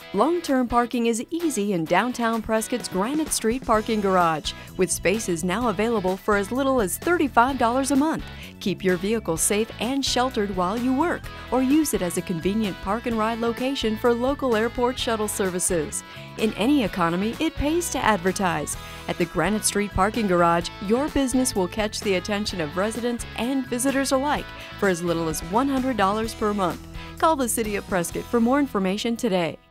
Long-term parking is easy in downtown Prescott's Granite Street parking garage, with spaces now available for as little as $35 a month. Keep your vehicle safe and sheltered while you work, or use it as a convenient park and ride location for local airport shuttle services. In any economy, it pays to advertise. At the Granite Street parking garage, your business will catch the attention of residents and visitors alike for as little as $100 per month. Call the City of Prescott for more information today.